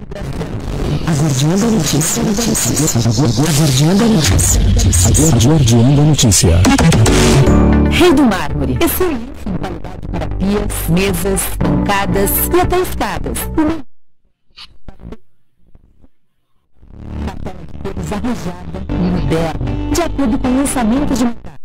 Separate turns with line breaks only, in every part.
A Guardiã da Notícia. A Guardiã da Notícia. A Guardiã da Notícia. Rei do Mármore. Excelente em qualidade para pias, mesas, bancadas e até escadas. Papel de cores arrojada e moderna, de acordo com o lançamento de mercado.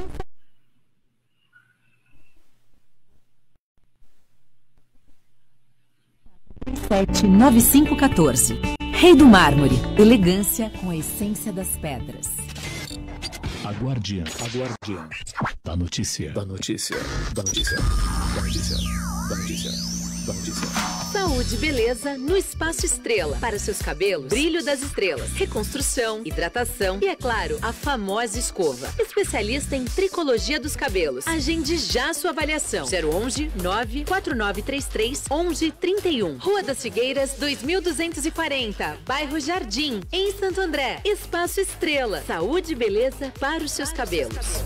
9514. Rei do Mármore. Elegância com a essência das pedras.
A Guardiã da Notícia. Da Notícia. Da Notícia. Da Notícia. Da Notícia. Da Notícia.
Saúde e beleza no Espaço Estrela. Para seus cabelos, brilho das estrelas, reconstrução, hidratação e, é claro, a famosa escova. Especialista em tricologia dos cabelos. Agende já sua avaliação. 011 94933 1131. Rua das Figueiras, 2240. Bairro Jardim, em Santo André. Espaço Estrela. Saúde e beleza para os seus cabelos.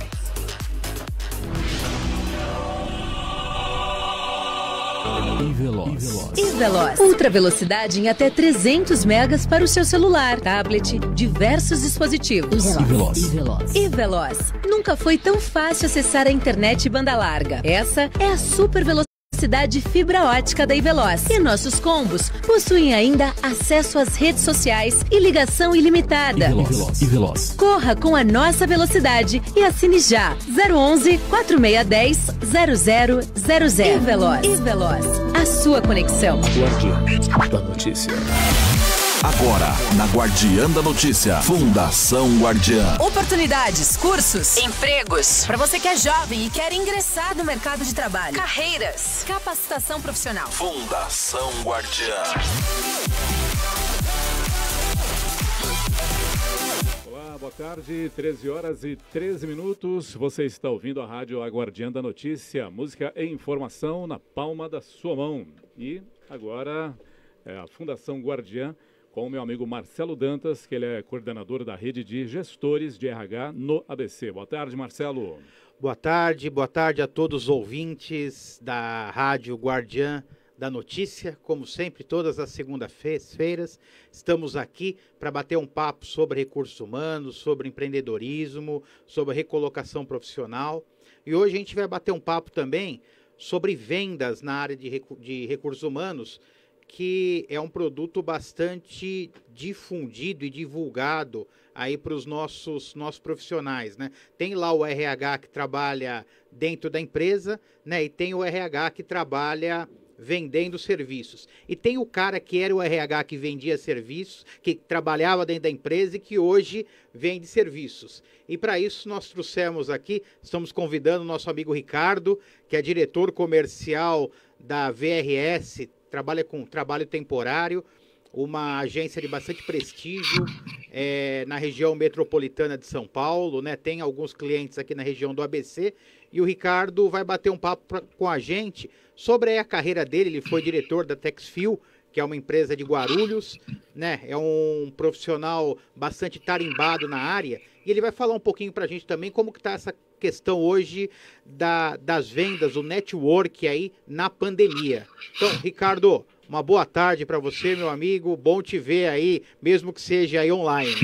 E-Veloz. Ultra velocidade em até 300 megas para o seu celular, tablet, diversos dispositivos. E-Veloz. Nunca foi tão fácil acessar a internet banda larga. Essa é a super velocidade fibra ótica da E-Veloz. E nossos combos possuem ainda acesso às redes sociais e ligação ilimitada.
E-Veloz.
Corra com a nossa velocidade e assine já. 011 4610 0000. E-Veloz. A sua conexão.
Guardiã da Notícia.
Agora, na Guardiã da Notícia, Fundação Guardiã.
Oportunidades, cursos, empregos. Para você que é jovem e quer ingressar no mercado de trabalho. Carreiras, capacitação profissional.
Fundação Guardiã.
Olá, boa tarde, 13 horas e 13 minutos. Você está ouvindo a rádio A Guardiã da Notícia. Música e informação na palma da sua mão. E agora é a Fundação Guardiã, com o meu amigo Marcelo Dantas, que ele é coordenador da rede de gestores de RH no ABC. Boa tarde, Marcelo.
Boa tarde a todos os ouvintes da Rádio Guardiã da Notícia. Como sempre, todas as segundas-feiras, estamos aqui para bater um papo sobre recursos humanos, sobre empreendedorismo, sobre recolocação profissional. E hoje a gente vai bater um papo também sobre vendas na área de recursos humanos, que é um produto bastante difundido e divulgado aí para os nossos profissionais, né? Tem lá o RH que trabalha dentro da empresa, né? E tem o RH que trabalha vendendo serviços. E tem o cara que era o RH que vendia serviços, que trabalhava dentro da empresa e que hoje vende serviços. E para isso nós trouxemos aqui, estamos convidando o nosso amigo Ricardo, que é diretor comercial da VRS, trabalha com trabalho temporário, uma agência de bastante prestígio na região metropolitana de São Paulo, né? Tem alguns clientes aqui na região do ABC, e o Ricardo vai bater um papo com a gente sobre a carreira dele. Ele foi diretor da Texfil, que é uma empresa de Guarulhos, né? É um profissional bastante tarimbado na área, e ele vai falar um pouquinho para a gente também como que está essa questão hoje das vendas, o network aí na pandemia. Então, Ricardo, uma boa tarde para você, meu amigo. Bom te ver aí, mesmo que seja aí online.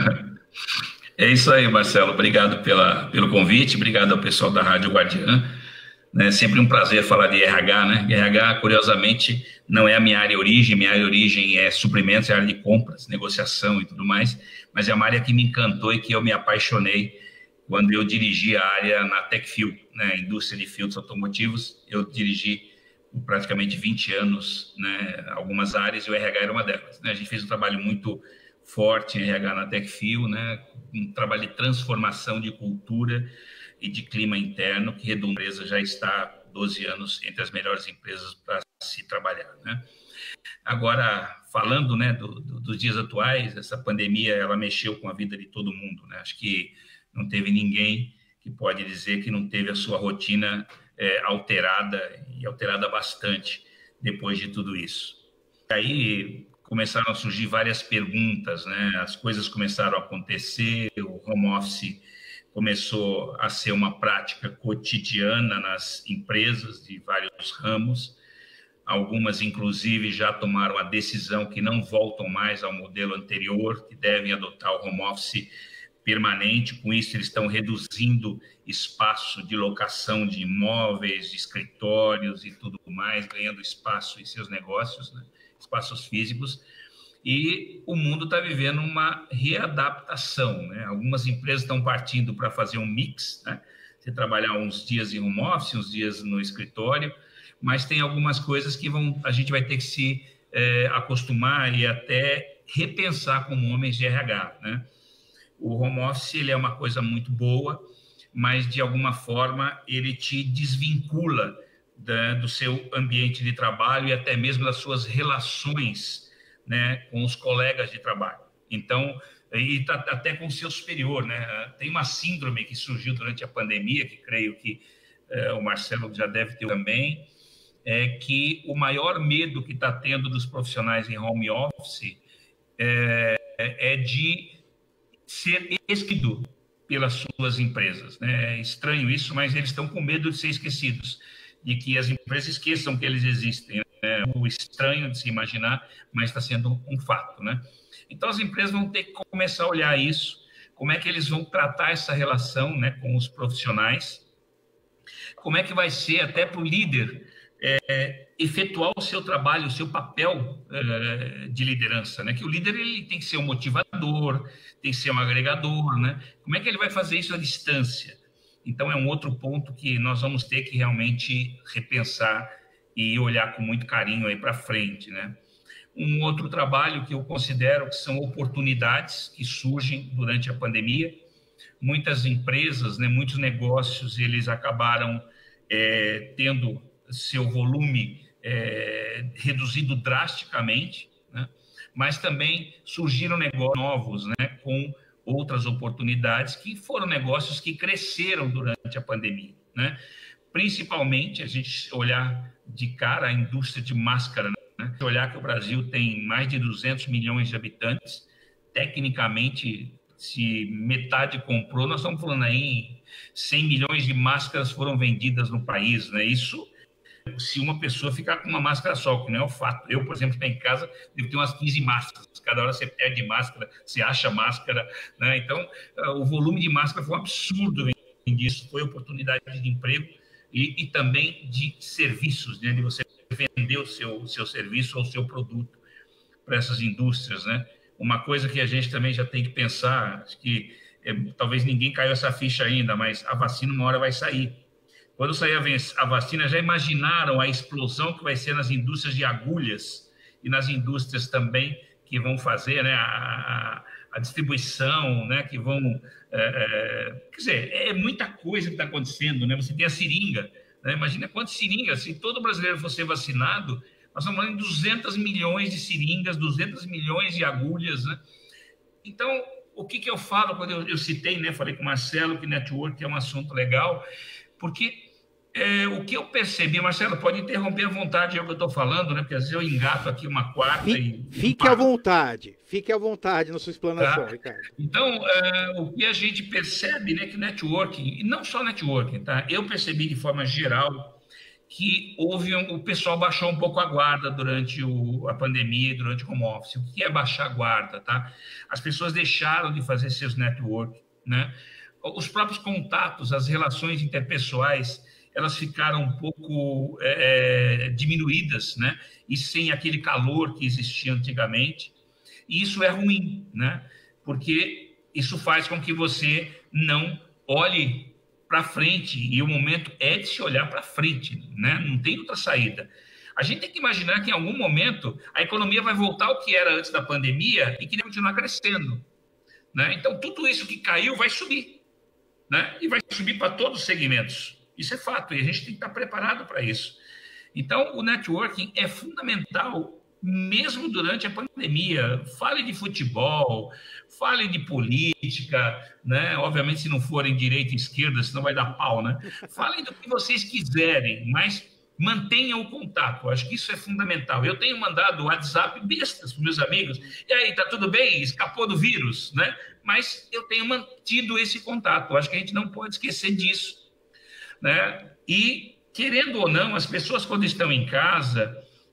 É isso aí, Marcelo. Obrigado pelo convite, obrigado ao pessoal da Rádio Guardiã. É sempre um prazer falar de RH, né? RH, curiosamente, não é a minha área de origem. Minha área de origem é suprimentos, é área de compras, negociação e tudo mais, mas é uma área que me encantou e que eu me apaixonei quando eu dirigi a área na Texfil, né? Indústria de filtros automotivos. Eu dirigi por praticamente 20 anos, né? Algumas áreas, e o RH era uma delas, né? A gente fez um trabalho muito forte em RH na Texfil, né? Um trabalho de transformação de cultura e de clima interno, que a empresa já está há 12 anos entre as melhores empresas para se trabalhar, né? Agora, falando, né, dos dias atuais, essa pandemia, ela mexeu com a vida de todo mundo, né? Acho que não teve ninguém que pode dizer que não teve a sua rotina alterada, e alterada bastante depois de tudo isso. Aí começaram a surgir várias perguntas, né? As coisas começaram a acontecer, o home office começou a ser uma prática cotidiana nas empresas de vários ramos. Algumas, inclusive, já tomaram a decisão que não voltam mais ao modelo anterior, que devem adotar o home office permanente. Com isso, eles estão reduzindo espaço de locação de imóveis, de escritórios e tudo mais, ganhando espaço em seus negócios, né? Espaços físicos. E o mundo está vivendo uma readaptação, né? Algumas empresas estão partindo para fazer um mix, né? Você trabalhar uns dias em home office, uns dias no escritório, mas tem algumas coisas que a gente vai ter que se acostumar e até repensar como homens de RH, né? O home office ele é uma coisa muito boa, mas de alguma forma ele te desvincula do seu ambiente de trabalho e até mesmo das suas relações, né, com os colegas de trabalho. Então, e até com o seu superior, né? Tem uma síndrome que surgiu durante a pandemia, que creio que o Marcelo já deve ter também, que o maior medo que está tendo dos profissionais em home office é de ser esquecido pelas suas empresas, né? É estranho isso, mas eles estão com medo de ser esquecidos, de que as empresas esqueçam que eles existem, né? O estranho de se imaginar, mas está sendo um fato, né? Então, as empresas vão ter que começar a olhar isso, como é que eles vão tratar essa relação, né, com os profissionais, como é que vai ser até para o líder efetuar o seu trabalho, o seu papel de liderança, né? Que o líder ele tem que ser um motivador, tem que ser um agregador, né? Como é que ele vai fazer isso à distância? Então, é um outro ponto que nós vamos ter que realmente repensar e olhar com muito carinho aí para frente, né? Um outro trabalho que eu considero que são oportunidades que surgem durante a pandemia. Muitas empresas, né, muitos negócios, eles acabaram tendo seu volume reduzido drasticamente, né? Mas também surgiram negócios novos, né, com outras oportunidades, que foram negócios que cresceram durante a pandemia, né? Principalmente, a gente olhar de cara a indústria de máscara, né? Olhar que o Brasil tem mais de 200 milhões de habitantes, tecnicamente, se metade comprou, nós estamos falando aí 100 milhões de máscaras foram vendidas no país, né? Isso se uma pessoa ficar com uma máscara só, que não é o fato. Eu, por exemplo, estou em casa, devo ter umas 15 máscaras. Cada hora você perde máscara, você acha máscara, né? Então, o volume de máscara foi um absurdo disso. Foi oportunidade de emprego e também de serviços, né? De você vender o seu serviço ou o seu produto para essas indústrias, né? Uma coisa que a gente também já tem que pensar, acho que talvez ninguém caiu essa ficha ainda, mas a vacina uma hora vai sair. Quando sair a vacina, já imaginaram a explosão que vai ser nas indústrias de agulhas e nas indústrias também que vão fazer, né, a distribuição, né, que vão... quer dizer, é muita coisa que está acontecendo, né? Você tem a seringa, né? Imagina quantas seringas, se todo brasileiro fosse vacinado, nós estamos falando de 200 milhões de seringas, 200 milhões de agulhas, né? Então, o que eu falo quando eu citei, né, falei com o Marcelo que network é um assunto legal, porque o que eu percebi, Marcelo, pode interromper à vontade o que eu estou falando, né? Porque às vezes eu engato aqui uma quarta
Fique à vontade na sua explanação, tá? Ricardo.
Então, o que a gente percebe, né, que networking, e não só networking, tá? Eu percebi de forma geral que o pessoal baixou um pouco a guarda durante a pandemia e durante o home office. O que é baixar a guarda, tá? As pessoas deixaram de fazer seus networking, né? Os próprios contatos, as relações interpessoais, elas ficaram um pouco diminuídas, né? E sem aquele calor que existia antigamente. E isso é ruim, né? Porque isso faz com que você não olhe para frente, e o momento é de se olhar para frente, né? Não tem outra saída. A gente tem que imaginar que em algum momento a economia vai voltar ao que era antes da pandemia e que vai continuar crescendo, né? Então, tudo isso que caiu vai subir, né? E vai subir para todos os segmentos. Isso é fato, e a gente tem que estar preparado para isso. Então, o networking é fundamental, mesmo durante a pandemia. Fale de futebol, fale de política, né? Obviamente, se não forem direita e esquerda, senão vai dar pau, né? Falem do que vocês quiserem, mas mantenham o contato. Acho que isso é fundamental. Eu tenho mandado WhatsApp bestas para meus amigos. E aí, tá tudo bem? Escapou do vírus, né? Mas eu tenho mantido esse contato. Acho que a gente não pode esquecer disso, né? E, querendo ou não, as pessoas, quando estão em casa,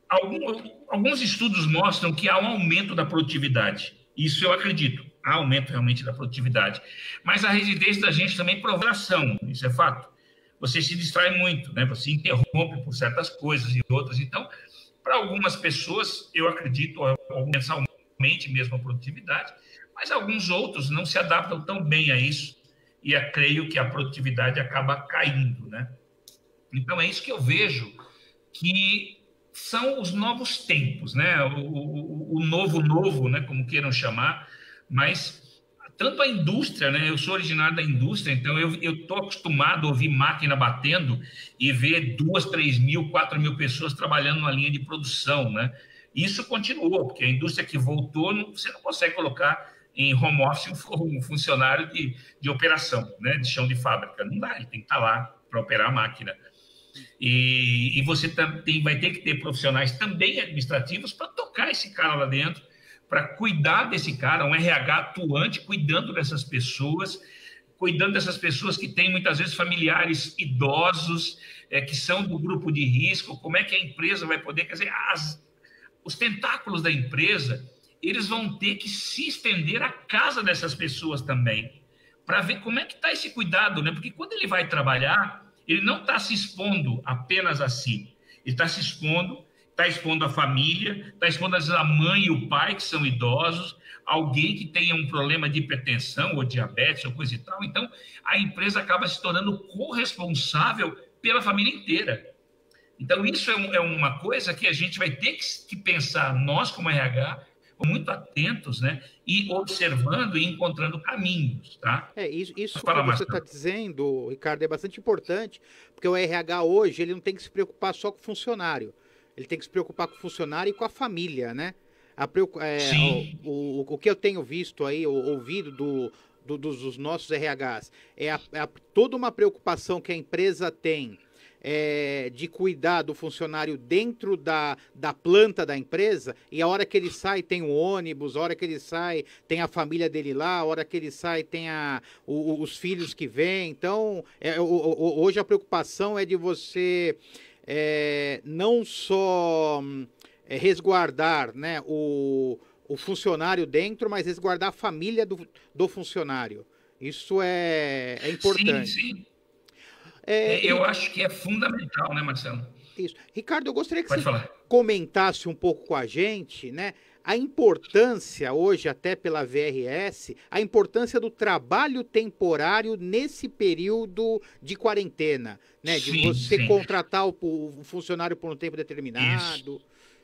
Alguns estudos mostram que há um aumento da produtividade. Isso eu acredito. Há aumento realmente da produtividade. Mas a rigidez da gente também prova ação. Isso é fato. Você se distrai muito, né? Você interrompe por certas coisas e outras. Então, para algumas pessoas, eu acredito, mensalmente mesmo a produtividade, mas alguns outros não se adaptam tão bem a isso e eu creio que a produtividade acaba caindo, né? Então, é isso que eu vejo que são os novos tempos, né? O novo, né? Como queiram chamar, mas tanto a indústria, né? Eu sou originário da indústria, então eu estou acostumado a ouvir máquina batendo e ver 2, 3 mil, 4 mil pessoas trabalhando na linha de produção, né? Isso continuou, porque a indústria que voltou, você não consegue colocar em home office um funcionário de operação, né? De chão de fábrica. Não dá, ele tem que estar lá para operar a máquina. E você vai ter que ter profissionais também administrativos para tocar esse cara lá dentro, para cuidar desse cara, um RH atuante, cuidando dessas pessoas que têm muitas vezes familiares idosos, que são do grupo de risco. Como é que a empresa vai poder, quer dizer, os tentáculos da empresa, eles vão ter que se estender à casa dessas pessoas também, para ver como é que está esse cuidado, né? Porque quando ele vai trabalhar, ele não está se expondo apenas a si, ele está se expondo, está expondo a família, está expondo às vezes a mãe e o pai, que são idosos, alguém que tenha um problema de hipertensão ou diabetes ou coisa e tal. Então, a empresa acaba se tornando corresponsável pela família inteira. Então, isso é uma coisa que a gente vai ter que pensar, nós como RH, muito atentos, né? E observando e encontrando caminhos, tá?
Isso que você está dizendo, Ricardo, é bastante importante, porque o RH hoje, ele não tem que se preocupar só com o funcionário. Ele tem que se preocupar com o funcionário e com a família, né? O que eu tenho visto aí, ouvido dos nossos RHs, toda uma preocupação que a empresa tem de cuidar do funcionário dentro da planta da empresa, e a hora que ele sai tem o ônibus, a hora que ele sai tem a família dele lá, a hora que ele sai tem os filhos que vêm. Então, hoje a preocupação é de você... não só resguardar, né, o funcionário dentro, mas resguardar a família do funcionário. Isso é importante.
Sim. Eu acho que é fundamental, né, Marcelo?
Isso. Ricardo, eu gostaria que você comentasse um pouco com a gente, né, a importância, hoje até pela VRS, a importância do trabalho temporário nesse período de quarentena, né? De você contratar o funcionário por um tempo determinado.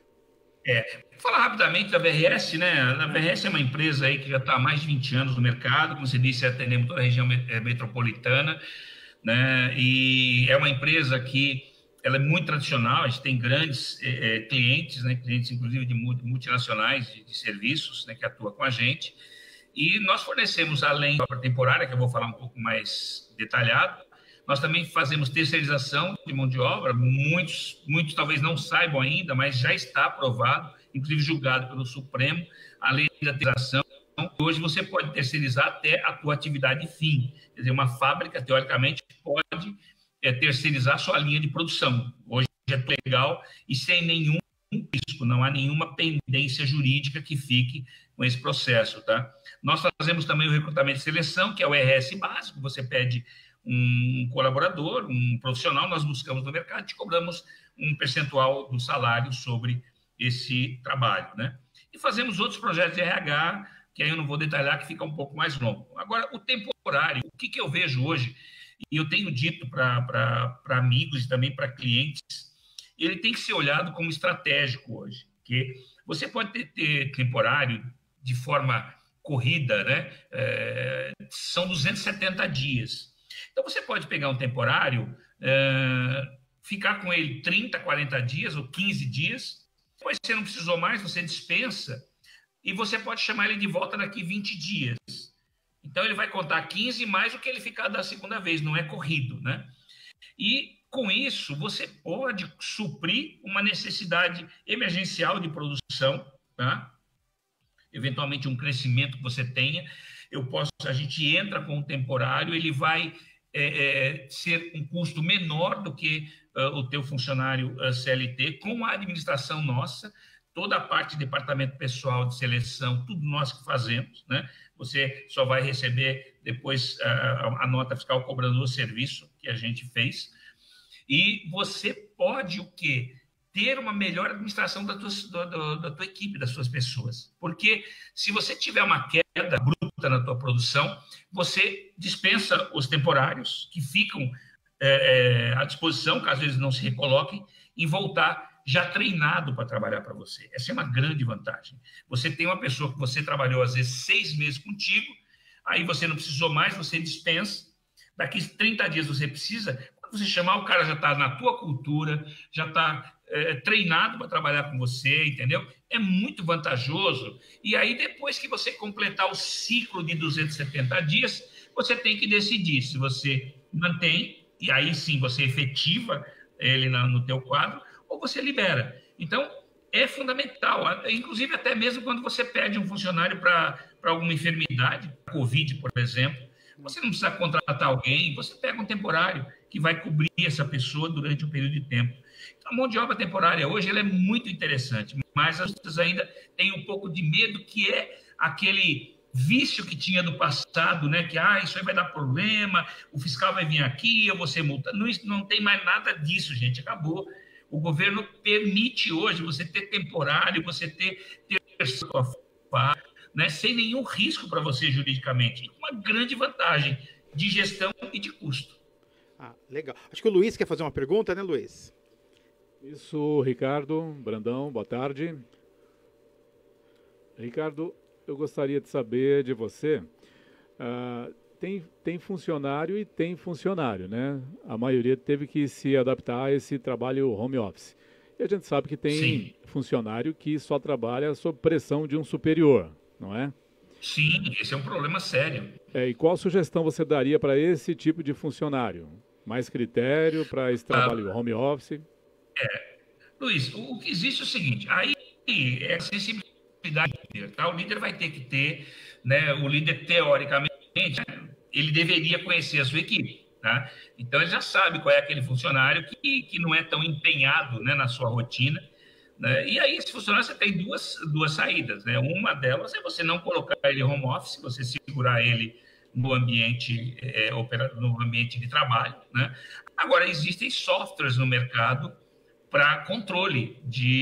Vou falar rapidamente da VRS, né? A VRS é uma empresa aí que já está há mais de 20 anos no mercado, como você disse, atendemos toda a região metropolitana, né? E é uma empresa que ela é muito tradicional, a gente tem grandes clientes, né, clientes inclusive de multinacionais de serviços, né, que atuam com a gente, e nós fornecemos, além da obra temporária, que eu vou falar um pouco mais detalhado, nós também fazemos terceirização de mão de obra. Muitos talvez não saibam ainda, mas já está aprovado, inclusive julgado pelo Supremo, a lei da terceirização. Hoje você pode terceirizar até a tua atividade fim, quer dizer, uma fábrica, teoricamente, pode terceirizar sua linha de produção. Hoje é legal e sem nenhum risco, não há nenhuma pendência jurídica que fique com esse processo, tá? Nós fazemos também o recrutamento e seleção, que é o RS básico. Você pede um colaborador, um profissional, nós buscamos no mercado e cobramos um percentual do salário sobre esse trabalho, né? E fazemos outros projetos de RH, que aí eu não vou detalhar, que fica um pouco mais longo. Agora, o temporário, o que eu vejo hoje, e eu tenho dito para amigos e também para clientes, ele tem que ser olhado como estratégico hoje, porque você pode ter temporário de forma corrida, né? São 270 dias. Então, você pode pegar um temporário, ficar com ele 30, 40 dias ou 15 dias, depois você não precisou mais, você dispensa, e você pode chamar ele de volta daqui 20 dias. Então, ele vai contar 15 mais o que ele ficar da segunda vez, não é corrido, né? E, com isso, você pode suprir uma necessidade emergencial de produção, tá? Eventualmente, um crescimento que você tenha. A gente entra com um temporário, ele vai ser um custo menor do que o teu funcionário CLT, com a administração nossa, toda a parte de departamento pessoal, de seleção, tudo nós que fazemos, né? Você só vai receber depois a nota fiscal cobrando o serviço que a gente fez. E você pode o quê? Ter uma melhor administração da tua equipe, das suas pessoas. Porque se você tiver uma queda bruta na tua produção, você dispensa os temporários que ficam à disposição, caso eles não se recoloquem, e voltar já treinado para trabalhar para você. Essa é uma grande vantagem. Você tem uma pessoa que você trabalhou, às vezes, 6 meses contigo, aí você não precisou mais, você dispensa, daqui 30 dias você precisa, quando você chamar, o cara já está na tua cultura, já está treinado para trabalhar com você, entendeu? É muito vantajoso. E aí, depois que você completar o ciclo de 270 dias, você tem que decidir se você mantém, e aí sim você efetiva ele no teu quadro, ou você libera. Então, é fundamental, inclusive até mesmo quando você pede um funcionário para alguma enfermidade, Covid, por exemplo, você não precisa contratar alguém, você pega um temporário que vai cobrir essa pessoa durante um período de tempo. Então, a mão de obra temporária hoje ela é muito interessante, mas as pessoas ainda têm um pouco de medo, que é aquele vício que tinha do passado, né? Que isso aí vai dar problema, o fiscal vai vir aqui, eu vou ser multado. Não tem mais nada disso, gente, acabou. O governo permite hoje você ter temporário, você ter né, sem nenhum risco para você juridicamente. Uma grande vantagem de gestão e de custo.
Legal. Acho que o Luiz quer fazer uma pergunta, né, Luiz?
Isso, Ricardo, Brandão, boa tarde. Ricardo, eu gostaria de saber de você, tem funcionário e tem funcionário, né? A maioria teve que se adaptar a esse trabalho home office. E a gente sabe que tem funcionário que só trabalha sob pressão de um superior, não é?
Sim, esse é um problema sério.
E qual sugestão você daria para esse tipo de funcionário? Mais critério para esse trabalho home office?
Luiz, o que existe é o seguinte, aí é a sensibilidade do líder, tá? O líder vai ter que ter, né, o líder teoricamente, ele deveria conhecer a sua equipe, tá? Então ele já sabe qual é aquele funcionário que não é tão empenhado, né, na sua rotina, né? E aí esse funcionário você tem duas saídas, né? Uma delas é você não colocar ele home office, você segurar ele no ambiente de trabalho, né? Agora existem softwares no mercado para controle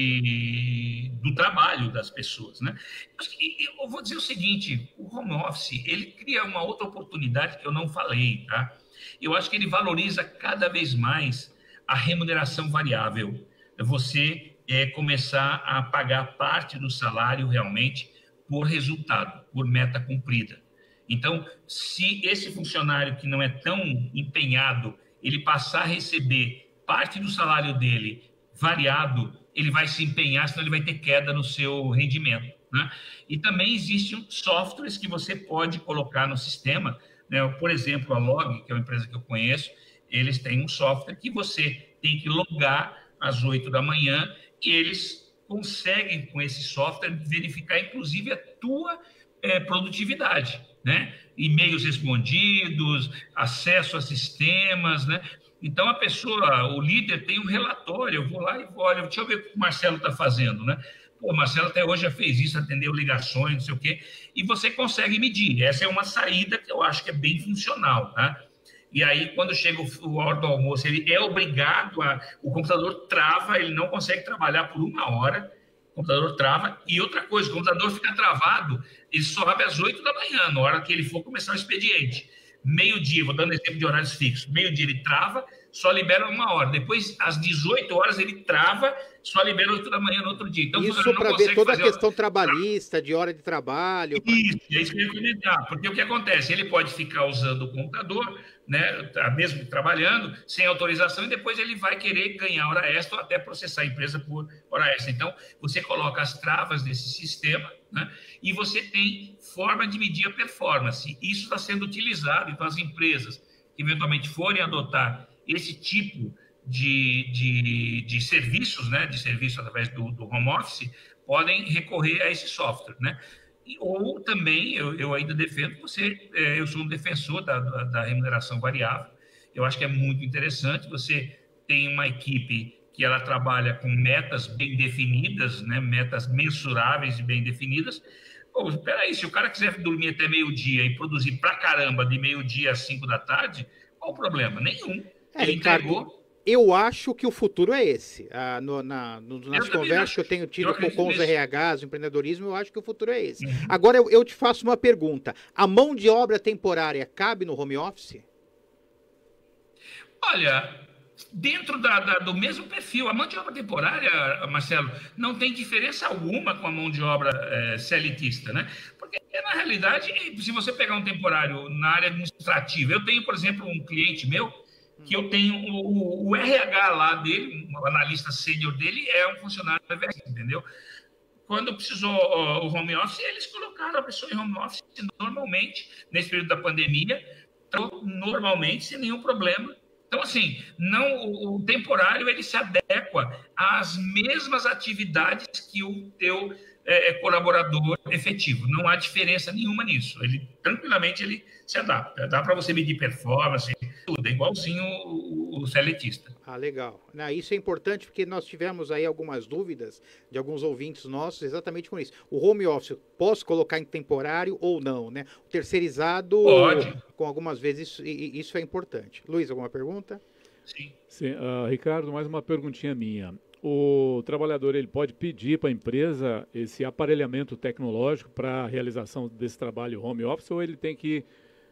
do trabalho das pessoas, né? Eu vou dizer o seguinte, o home office, ele cria uma outra oportunidade que eu não falei, tá? Eu acho que ele valoriza cada vez mais a remuneração variável. Você começar a pagar parte do salário realmente por resultado, por meta cumprida. Então, se esse funcionário que não é tão empenhado, ele passar a receber parte do salário dele variado, ele vai se empenhar, senão ele vai ter queda no seu rendimento, né? E também existem softwares que você pode colocar no sistema, né? Por exemplo, a Log, que é uma empresa que eu conheço, eles têm um software que você tem que logar às 8 da manhã e eles conseguem, com esse software, verificar, inclusive, a tua produtividade, né? E-mails respondidos, acesso a sistemas, né? Então, a pessoa, o líder tem um relatório, eu vou lá e olho, deixa eu ver o que o Marcelo está fazendo, né? Pô, o Marcelo até hoje já fez isso, atendeu ligações, não sei o quê, e você consegue medir. Essa é uma saída que eu acho que é bem funcional, tá? E aí, quando chega a hora do almoço, ele é obrigado o computador trava, ele não consegue trabalhar por 1 hora, o computador trava, e outra coisa, o computador fica travado, ele só abre às 8 da manhã, na hora que ele for começar o expediente. Meio-dia, vou dando exemplo de horários fixos, meio-dia ele trava, só libera 1 hora. Depois, às 18 horas, ele trava, só libera 8 da manhã no outro dia. Então,
isso para ver toda a questão trabalhista, de hora de trabalho.
Isso, é isso que eu ia comentar. Porque o que acontece? Ele pode ficar usando o computador, né, mesmo trabalhando, sem autorização, e depois ele vai querer ganhar hora extra ou até processar a empresa por hora extra. Então, você coloca as travas desse sistema, né, e você tem forma de medir a performance. Isso está sendo utilizado, então as empresas que eventualmente forem adotar esse tipo de serviços, né, de serviço através do home office, podem recorrer a esse software, né? Ou também, eu ainda defendo eu sou um defensor da remuneração variável, Eu acho que é muito interessante. Você tem uma equipe que ela trabalha com metas bem definidas, né? Metas mensuráveis e bem definidas. Pô, peraí, se o cara quiser dormir até meio-dia e produzir pra caramba de meio-dia às 5 da tarde, qual o problema? Nenhum. Ele entregou.
Eu acho que o futuro é esse. Nas conversas que eu tenho tido com os RHs, o empreendedorismo, eu acho que o futuro é esse. Agora, eu te faço uma pergunta. A mão de obra temporária cabe no home office?
Olha, dentro do mesmo perfil, a mão de obra temporária, Marcelo, não tem diferença alguma com a mão de obra CLTista, né? Porque, na realidade, se você pegar um temporário na área administrativa, eu tenho, por exemplo, um cliente meu, que eu tenho o RH lá dele, o analista sênior dele é um funcionário da VS, entendeu? Quando precisou o home office, eles colocaram a pessoa em home office normalmente, nesse período da pandemia, normalmente, sem nenhum problema. Então, assim, o temporário ele se adequa às mesmas atividades que o teu colaborador efetivo. Não há diferença nenhuma nisso. Tranquilamente ele se adapta. Dá para você medir performance, tudo. É igualzinho o CLTista.
Ah, legal. Isso é importante porque nós tivemos aí algumas dúvidas de alguns ouvintes nossos exatamente com isso. O home office, posso colocar em temporário ou não, né? O terceirizado,
pode.
Com algumas vezes, isso é importante. Luiz, alguma pergunta?
Sim.
Ricardo, mais uma perguntinha minha. O trabalhador ele pode pedir para a empresa esse aparelhamento tecnológico para a realização desse trabalho home office ou ele tem que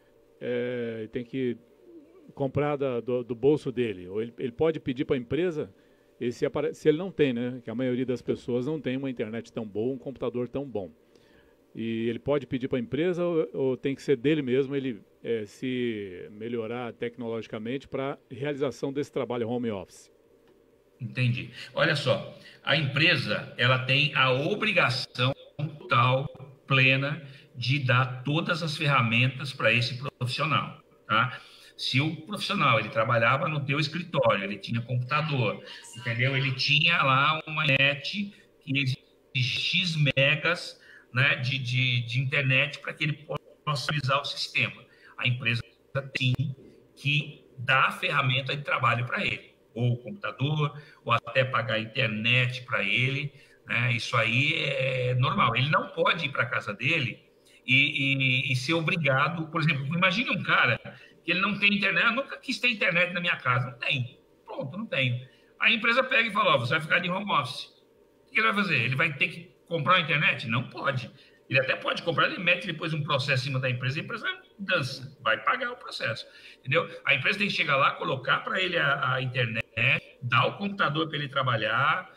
comprar do bolso dele? Ou ele pode pedir para a empresa esse aparelho, se ele não tem, né? Que a maioria das pessoas não tem uma internet tão boa, um computador tão bom. E ele pode pedir para a empresa ou tem que ser dele mesmo ele se melhorar tecnologicamente para a realização desse trabalho home office?
Entendi. Olha só, a empresa ela tem a obrigação total, plena, de dar todas as ferramentas para esse profissional, tá? Se o profissional ele trabalhava no teu escritório, ele tinha computador, entendeu? Ele tinha lá uma net que exigia X megas, né, de internet para que ele possa utilizar o sistema. A empresa tem que dar a ferramenta de trabalho para ele. Ou o computador, ou até pagar a internet para ele, né? Isso aí é normal. Ele não pode ir para a casa dele e ser obrigado, por exemplo, imagine um cara que ele não tem internet, eu nunca quis ter internet na minha casa, não tem, pronto, não tenho. A empresa pega e fala, você vai ficar de home office. O que ele vai fazer? Ele vai ter que comprar a internet? Não pode. Ele até pode comprar, ele mete depois um processo em cima da empresa, a empresa dança, vai pagar o processo, entendeu? A empresa tem que chegar lá, colocar para ele a internet, dar o computador para ele trabalhar,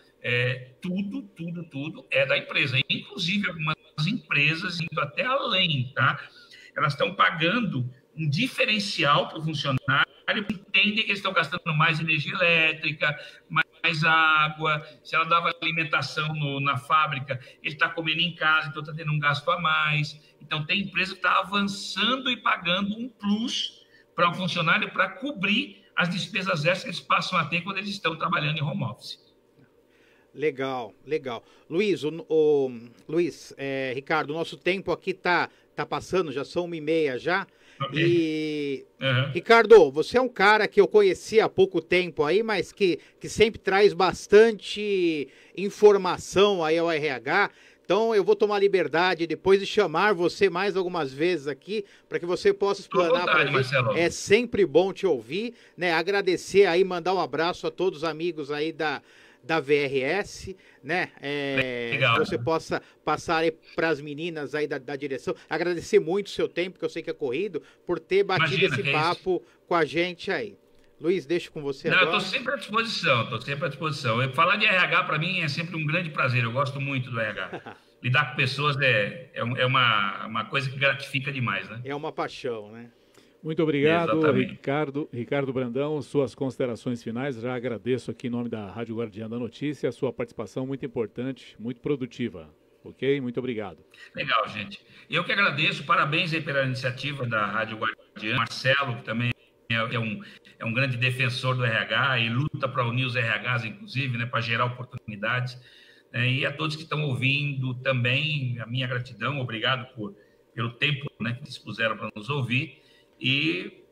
tudo é da empresa. Inclusive, algumas empresas indo até além, tá? Elas estão pagando um diferencial para o funcionário, entendem que eles estão gastando mais energia elétrica, mais água, se ela dava alimentação na fábrica, ele está comendo em casa, então está tendo um gasto a mais. Então, tem empresa que está avançando e pagando um plus para o funcionário para cobrir as despesas extras que eles passam a ter quando eles estão trabalhando em home office.
Legal. Luiz, Ricardo, o nosso tempo aqui tá passando, já são 1h30 já. Okay. E, Ricardo, você é um cara que eu conheci há pouco tempo aí, mas que sempre traz bastante informação aí ao RH. Então, eu vou tomar liberdade depois de chamar você mais algumas vezes aqui, para que você possa explanar para a gente. Marcelo. É sempre bom te ouvir, né? Agradecer aí, mandar um abraço a todos os amigos aí da VRS, né? Que você possa passar aí para as meninas aí da direção. Agradecer muito o seu tempo, que eu sei que é corrido, por ter batido esse papo com a gente aí. Luiz, deixo com você agora.
Eu estou sempre à disposição, Falar de RH, para mim, é sempre um grande prazer. Eu gosto muito do RH. Lidar com pessoas é uma coisa que gratifica demais, né?
É uma paixão, né?
Muito obrigado, Ricardo Brandão. Suas considerações finais. Já agradeço aqui em nome da Rádio Guardiã da Notícia a sua participação muito importante, muito produtiva. Ok? Muito obrigado.
Legal, gente. Eu que agradeço. Parabéns aí pela iniciativa da Rádio Guardiã. Marcelo, que também é um grande defensor do RH e luta para unir os RHs, inclusive, né, para gerar oportunidades. E a todos que estão ouvindo também, a minha gratidão. Obrigado pelo tempo, né, que dispuseram para nos ouvir. E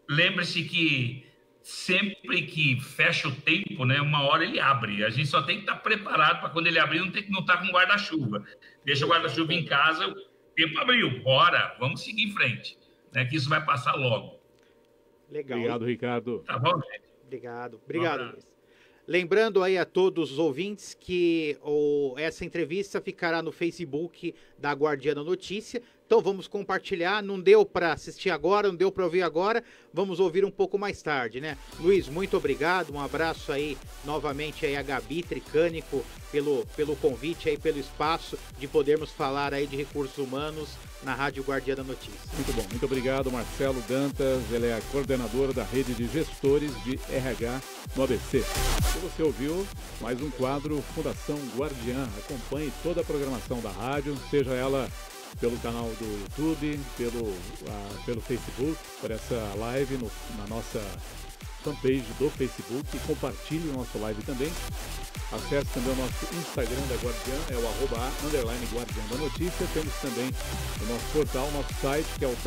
lembre-se que sempre que fecha o tempo, né, uma hora ele abre. A gente só tem que estar preparado para quando ele abrir, não estar com guarda-chuva. Deixa o guarda-chuva em casa, o tempo abriu. Bora, vamos seguir em frente, né, que isso vai passar logo.
Legal.
Obrigado, Ricardo.
Tá bom, gente?
Obrigado, Luiz. Lembrando aí a todos os ouvintes que essa entrevista ficará no Facebook da Guardiã Notícia. Então vamos compartilhar. Não deu para assistir agora, não deu para ouvir agora. Vamos ouvir um pouco mais tarde, né? Luiz, muito obrigado. Um abraço aí novamente aí a Gabi Tricânico pelo convite aí, pelo espaço de podermos falar aí de recursos humanos na Rádio Guardiã da Notícia.
Muito bom, muito obrigado, Marcelo Dantas. Ele é a coordenadora da rede de gestores de RH no ABC. E você ouviu mais um quadro Fundação Guardiã. Acompanhe toda a programação da rádio, seja ela pelo canal do YouTube, pelo Facebook, por essa live na nossa fanpage do Facebook, e compartilhe o nosso live também. Acesse também o nosso Instagram da Guardiã, é o @_Guardiã da Notícia. Temos também o nosso portal, o nosso site, que é o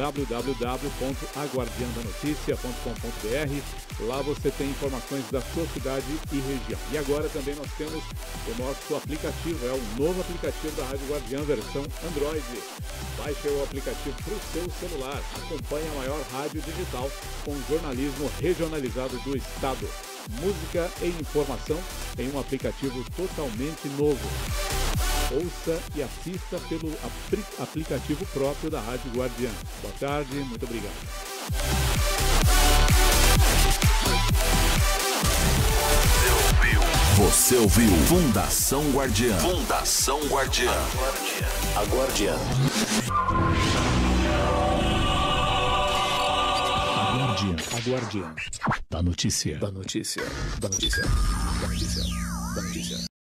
www.aguardiandanoticia.com.br. Lá você tem informações da sua cidade e região. E agora também nós temos o nosso aplicativo, é o novo aplicativo da Rádio Guardiã, versão Android. Baixe o aplicativo para o seu celular. Acompanhe a maior rádio digital com jornalismo regionalizado do estado. Música e informação em um aplicativo totalmente novo. Ouça e assista pelo aplicativo próprio da Rádio Guardiã. Boa tarde, muito obrigado.
Você ouviu Fundação Guardiã. Fundação Guardiã. A Guardiã.
A Guardiã da notícia.